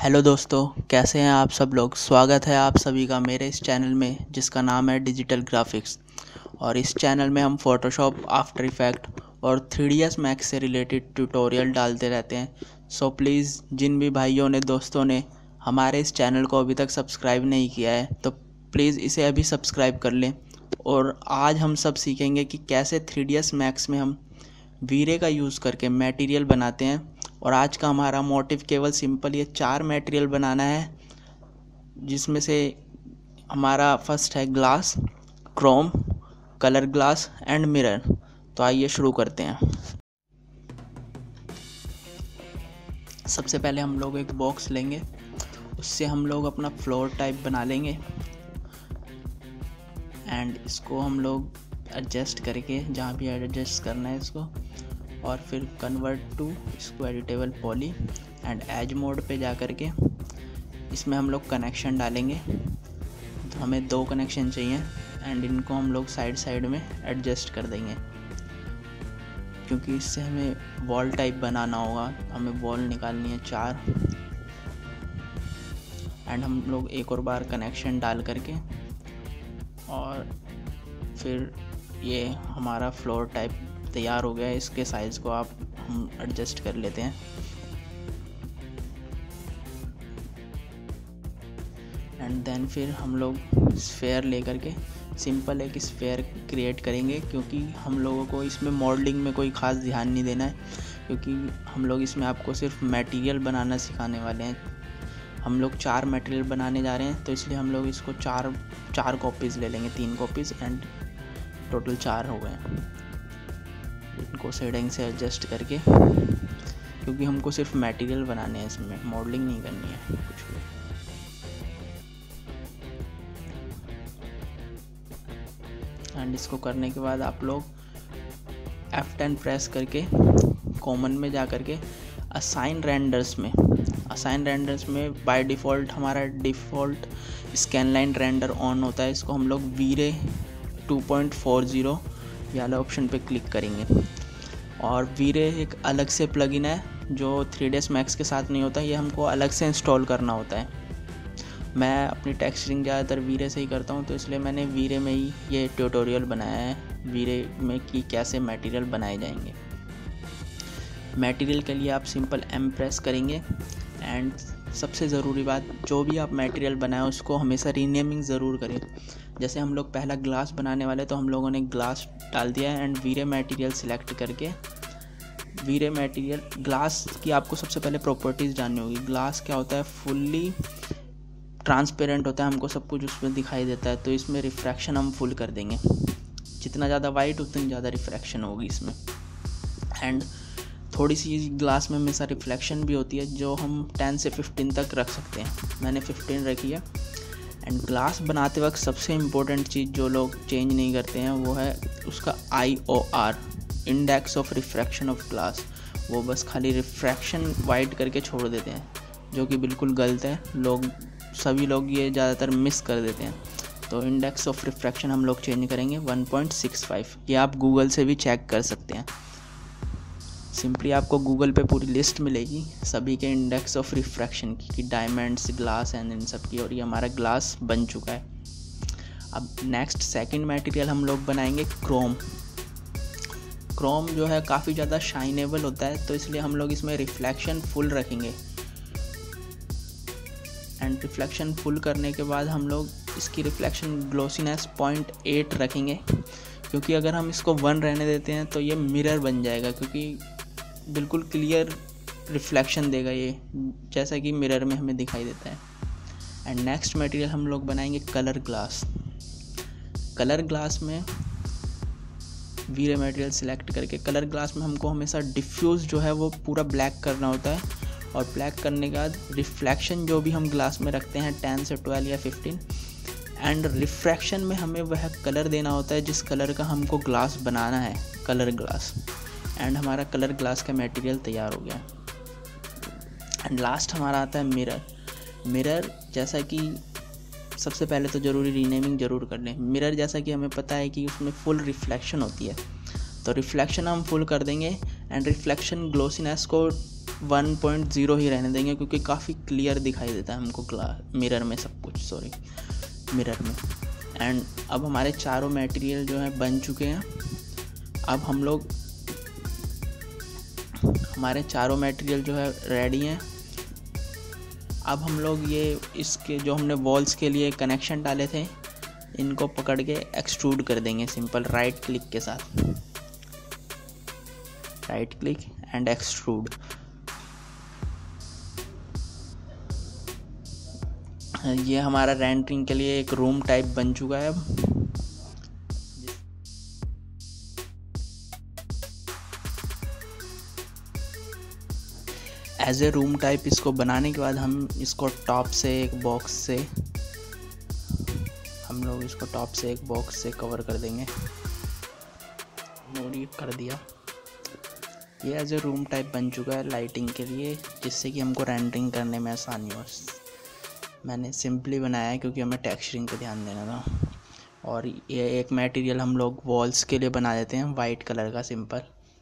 Hello दोस्तों, कैसे हैं आप सब लोग। स्वागत है आप सभी का मेरे इस चैनल में जिसका नाम है डिजिटल ग्राफिक्स। और इस चैनल में हम फोटोशॉप, आफ्टर इफेक्ट और 3ds मैक्स से रिलेटेड ट्यूटोरियल डालते रहते हैं। सो प्लीज़ जिन भी भाइयों ने, दोस्तों ने हमारे इस चैनल को अभी तक सब्सक्राइब नहीं किया है तो प्लीज़ इसे अभी सब्सक्राइब कर लें। और आज हम सब सीखेंगे कि कैसे 3ds मैक्स में हम वीरे का यूज़ करके मटेरियल बनाते हैं। और आज का हमारा मोटिव केवल सिंपल ये 4 मटेरियल बनाना है, जिसमें से हमारा फर्स्ट है glass, chrome, colour glass and mirror. तो आइए शुरू करते हैं। सबसे पहले हम लोग एक बॉक्स लेंगे, उससे हम लोग अपना फ्लोर टाइप बना लेंगे एंड इसको हम लोग एडजस्ट करके जहाँ भी एडजस्ट करना है इसको, और फिर कन्वर्ट टू इसको editable poly and edge mode पे जा कर के इसमें हम लोग कनेक्शन डालेंगे। तो हमें 2 कनेक्शन चाहिए एंड इनको हम लोग साइड साइड में एडजस्ट कर देंगे, क्योंकि इससे हमें वॉल टाइप बनाना होगा। हमें वॉल निकालनी है 4 एंड हम लोग एक और बार कनेक्शन डाल करके और फिर ये हमारा फ्लोर टाइप तैयार हो गया है। इसके साइज़ को हम एडजस्ट कर लेते हैं एंड देन फिर हम लोग स्फेयर लेकर के सिंपल एक स्फेयर क्रिएट करेंगे, क्योंकि हम लोगों को इसमें मॉडलिंग में कोई ख़ास ध्यान नहीं देना है, क्योंकि हम लोग इसमें आपको सिर्फ मटेरियल बनाना सिखाने वाले हैं। हम लोग 4 मटेरियल बनाने जा रहे हैं, तो इसलिए हम लोग इसको चार कॉपीज़ ले लेंगे, 3 कॉपीज़ एंड टोटल 4 हो गए। इनको शेडिंग से एडजस्ट करके, क्योंकि हमको सिर्फ मटेरियल बनाने हैं, इसमें मॉडलिंग नहीं करनी है कुछ भी। एंड इसको करने के बाद आप लोग F10 प्रेस करके कॉमन में जा करके असाइन रेंडर्स में बाय डिफ़ॉल्ट हमारा default scanline render on होता है। इसको हम लोग वीरे 2.40 वाला ऑप्शन पे क्लिक करेंगे। और वीरे एक अलग से प्लगइन है जो 3ds मैक्स के साथ नहीं होता, ये हमको अलग से इंस्टॉल करना होता है। मैं अपनी टेक्सचरिंग ज़्यादातर वीरे से ही करता हूँ, तो इसलिए मैंने वीरे में ही ये ट्यूटोरियल बनाया है वीरे में कि कैसे मटेरियल बनाए जाएंगे। मटेरियल के लिए आप सिंपल M प्रेस करेंगे एंड सबसे ज़रूरी बात, जो भी आप मटेरियल बनाएं उसको हमेशा रीनेमिंग ज़रूर करें। जैसे हम लोग पहला ग्लास बनाने वाले तो हम लोगों ने ग्लास डाल दिया एंड वीरे मटेरियल सिलेक्ट करके वीरे मटेरियल ग्लास की आपको सबसे पहले प्रॉपर्टीज़ जाननी होगी। ग्लास क्या होता है, फुल्ली ट्रांसपेरेंट होता है, हमको सब कुछ उसमें दिखाई देता है। तो इसमें रिफ्रैक्शन हम फुल कर देंगे, जितना ज़्यादा वाइट उतनी ज़्यादा रिफ्रैक्शन होगी इसमें। एंड थोड़ी सी ग्लास में हमेशा रिफ्लेक्शन भी होती है, जो हम 10 से 15 तक रख सकते हैं। मैंने 15 रखी है। एंड ग्लास बनाते वक्त सबसे इम्पोर्टेंट चीज़ जो लोग चेंज नहीं करते हैं वो है उसका IOR, index of refraction of glass. वो बस खाली रिफ्रैक्शन वाइट करके छोड़ देते हैं, जो कि बिल्कुल गलत है। सभी लोग ये ज़्यादातर मिस कर देते हैं। तो इंडेक्स ऑफ रिफ्रैक्शन हम लोग चेंज करेंगे 1.65। ये आप गूगल से भी चेक कर सकते हैं। सिंपली आपको गूगल पे पूरी लिस्ट मिलेगी सभी के इंडेक्स ऑफ रिफ्रैक्शन की, कि डायमंड्स, ग्लास एंड इन सब की। और ये हमारा ग्लास बन चुका है। अब नेक्स्ट सेकंड मटेरियल हम लोग बनाएंगे क्रोम। क्रोम जो है काफ़ी ज़्यादा शाइनेबल होता है, तो इसलिए हम लोग इसमें रिफ्लेक्शन फुल रखेंगे। एंड रिफ्लेक्शन फुल करने के बाद हम लोग इसकी रिफ्लेक्शन ग्लोसीनेस 0.8 रखेंगे, क्योंकि अगर हम इसको 1 रहने देते हैं तो ये मिरर बन जाएगा, क्योंकि बिल्कुल क्लियर रिफ्लेक्शन देगा ये, जैसा कि मिरर में हमें दिखाई देता है। एंड नेक्स्ट मटेरियल हम लोग बनाएंगे कलर ग्लास। कलर ग्लास में वीरे मटेरियल सिलेक्ट करके कलर ग्लास में हमको हमेशा डिफ्यूज़ जो है वो पूरा ब्लैक करना होता है। और ब्लैक करने के बाद रिफ्लेक्शन जो भी हम ग्लास में रखते हैं 10 से 12 या 15, एंड रिफ्रैक्शन में हमें वह कलर देना होता है जिस कलर का हमको ग्लास बनाना है, कलर ग्लास। एंड हमारा कलर ग्लास का मटेरियल तैयार हो गया। एंड लास्ट हमारा आता है मिरर। मिरर जैसा कि सबसे पहले तो ज़रूरी रीनेमिंग ज़रूर कर लें। मिरर जैसा कि हमें पता है कि उसमें फुल रिफ्लेक्शन होती है, तो रिफ्लेक्शन हम फुल कर देंगे एंड रिफ्लेक्शन ग्लोसीनेस को 1.0 ही रहने देंगे क्योंकि काफ़ी क्लियर दिखाई देता है हमको मिरर में सब कुछ, सॉरी मिरर में। एंड अब हमारे चारों मटेरियल जो है बन चुके हैं। अब हम लोग, हमारे चारों मटेरियल जो है रेडी हैं। अब हम लोग ये इसके जो हमने वॉल्स के लिए कनेक्शन डाले थे इनको पकड़ के एक्सट्रूड कर देंगे सिंपल राइट क्लिक के साथ, राइट क्लिक एंड एक्सट्रूड। ये हमारा रेंडरिंग के लिए एक रूम टाइप बन चुका है। अब एज ए रूम टाइप इसको बनाने के बाद हम इसको टॉप से एक बॉक्स से, हम लोग इसको टॉप से एक बॉक्स से कवर कर देंगे और ये कर दिया। ये एज ए रूम टाइप बन चुका है लाइटिंग के लिए, जिससे कि हमको रेंडरिंग करने में आसानी हो। मैंने सिंपली बनाया है क्योंकि हमें टेक्सचरिंग पे ध्यान देना था। और ये एक मटेरियल हम लोग वॉल्स के लिए बना देते हैं वाइट कलर का सिंपल,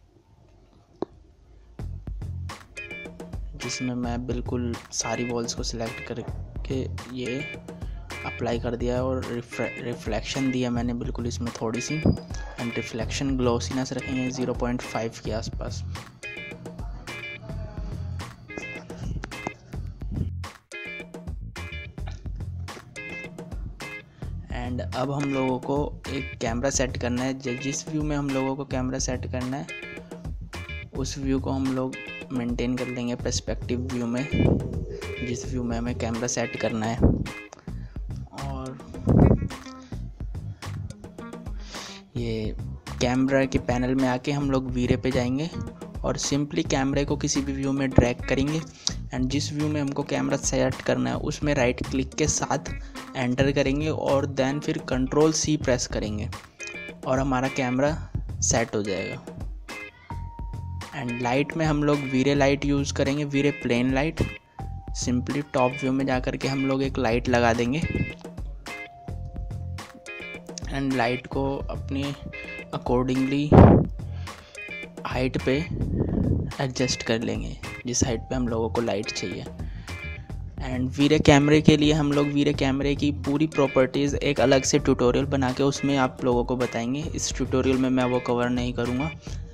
जिसमें मैं बिल्कुल सारी वॉल्स को सिलेक्ट करके ये अप्लाई कर दिया है और रिफ्लेक्शन दिया मैंने बिल्कुल इसमें थोड़ी सी। हम रिफ्लेक्शन ग्लॉसीनेस रखेंगे 0.5 के आसपास। एंड अब हम लोगों को एक कैमरा सेट करना है। जिस व्यू में हम लोगों को कैमरा सेट करना है उस व्यू को हम लोग मेंटेन कर लेंगे पर्सपेक्टिव व्यू में, जिस व्यू में हमें कैमरा सेट करना है। और ये कैमरा के पैनल में आके हम लोग वीरे पे जाएंगे और सिंपली कैमरे को किसी भी व्यू में ड्रैग करेंगे एंड जिस व्यू में हमको कैमरा सेट करना है उसमें राइट क्लिक के साथ एंटर करेंगे और देन फिर कंट्रोल C प्रेस करेंगे और हमारा कैमरा सेट हो जाएगा। एंड लाइट में हम लोग वीरे लाइट यूज़ करेंगे, V-Ray plane light. Simply top view में जाकर के हम लोग एक लाइट लगा देंगे एंड लाइट को अपने अकॉर्डिंगली हाइट पे एडजस्ट कर लेंगे जिस हाइट पे हम लोगों को लाइट चाहिए। एंड वीरे कैमरे के लिए हम लोग वीरे कैमरे की पूरी प्रॉपर्टीज़ एक अलग से ट्यूटोरियल बना के उसमें आप लोगों को बताएंगे। इस ट्यूटोरियल में मैं वो कवर नहीं करूँगा,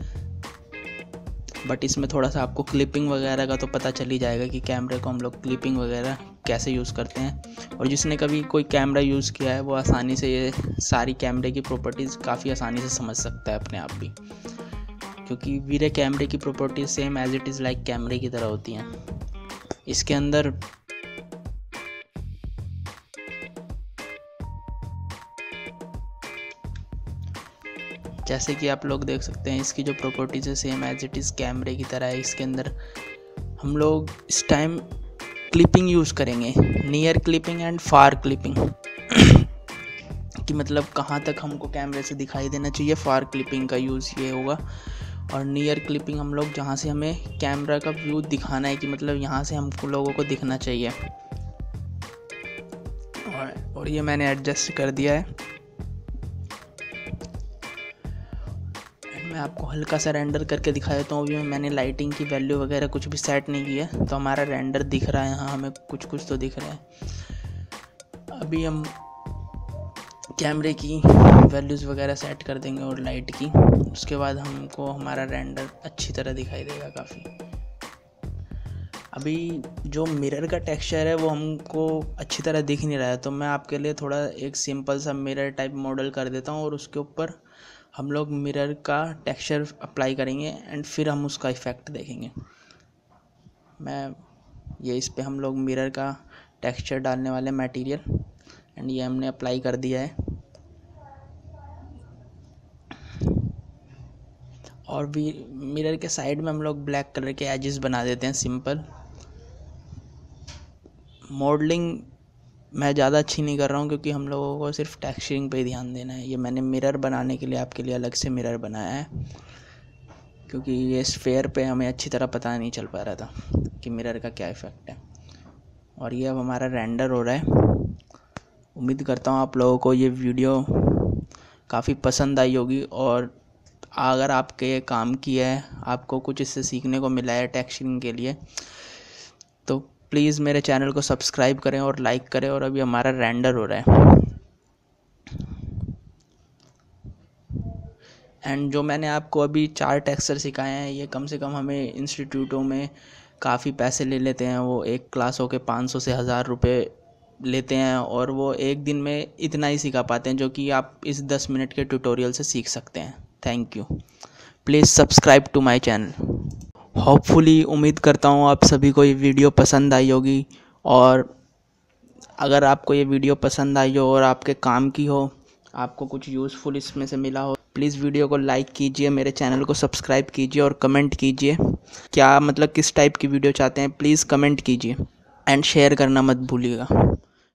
बट इसमें थोड़ा सा आपको क्लिपिंग वगैरह का तो पता चल ही जाएगा कि कैमरे को हम लोग क्लिपिंग वगैरह कैसे यूज़ करते हैं। और जिसने कभी कोई कैमरा यूज़ किया है वो आसानी से ये सारी कैमरे की प्रॉपर्टीज़ काफ़ी आसानी से समझ सकता है अपने आप भी, क्योंकि वीरे कैमरे की properties same as it is like कैमरे की तरह होती हैं। इसके अंदर जैसे कि आप लोग देख सकते हैं इसकी जो प्रॉपर्टीज़ है सेम एज इट इज़ कैमरे की तरह है। इसके अंदर हम लोग इस टाइम क्लिपिंग यूज़ करेंगे, near clipping and far clipping कि मतलब कहाँ तक हमको कैमरे से दिखाई देना चाहिए। फार क्लिपिंग का यूज़ ये होगा और नियर क्लिपिंग हम लोग जहाँ से हमें कैमरा का व्यू दिखाना है कि मतलब यहाँ से हमको लोगों को दिखना चाहिए। और ये मैंने एडजस्ट कर दिया है। मैं आपको हल्का सा रेंडर करके दिखा देता हूँ। अभी मैंने लाइटिंग की वैल्यू वगैरह कुछ भी सेट नहीं किया तो हमारा रेंडर दिख रहा है यहाँ, हमें कुछ तो दिख रहा है। अभी हम कैमरे की वैल्यूज़ वगैरह सेट कर देंगे और लाइट की, उसके बाद हमको हमारा रेंडर अच्छी तरह दिखाई देगा काफ़ी। अभी जो मिरर का टेक्सचर है वो हमको अच्छी तरह दिख नहीं रहा है, तो मैं आपके लिए थोड़ा एक सिंपल सा मिरर टाइप मॉडल कर देता हूँ और उसके ऊपर हम लोग मिरर का टेक्सचर अप्लाई करेंगे एंड फिर हम उसका इफ़ेक्ट देखेंगे। इस पे हम लोग मिरर का टेक्सचर डालने वाले मटेरियल एंड ये हमने अप्लाई कर दिया है। और भी मिरर के साइड में हम लोग ब्लैक कलर के एजेस बना देते हैं सिंपल। मॉडलिंग मैं ज़्यादा अच्छी नहीं कर रहा हूँ क्योंकि हम लोगों को सिर्फ टेक्सचरिंग पे ही ध्यान देना है। ये मैंने मिरर बनाने के लिए आपके लिए अलग से मिरर बनाया है क्योंकि ये स्फेयर पे हमें अच्छी तरह पता नहीं चल पा रहा था कि मिरर का क्या इफ़ेक्ट है। और ये अब हमारा रेंडर हो रहा है। उम्मीद करता हूँ आप लोगों को ये वीडियो काफ़ी पसंद आई होगी और अगर आपके ये काम किया है, आपको कुछ इससे सीखने को मिला है टेक्सचरिंग के लिए, तो प्लीज़ मेरे चैनल को सब्सक्राइब करें और लाइक करें। और अभी हमारा रेंडर हो रहा है। एंड जो मैंने आपको अभी 4 टेक्सचर सिखाए हैं, ये कम से कम हमें इंस्टीट्यूटों में काफ़ी पैसे ले लेते हैं। वो एक क्लासों के 500 से 1000 रुपये लेते हैं, और वो एक दिन में इतना ही सिखा पाते हैं जो कि आप इस 10 मिनट के ट्यूटोरियल से सीख सकते हैं। Thank you. Please subscribe to my channel. Hopefully उम्मीद करता हूँ आप सभी को ये वीडियो पसंद आई होगी, और अगर आपको ये वीडियो पसंद आई हो और आपके काम की हो, आपको कुछ यूज़फुल इसमें से मिला हो, प्लीज़ वीडियो को लाइक कीजिए, मेरे चैनल को सब्सक्राइब कीजिए और कमेंट कीजिए क्या मतलब किस टाइप की वीडियो चाहते हैं, प्लीज़ कमेंट कीजिए। एंड शेयर करना मत भूलिएगा।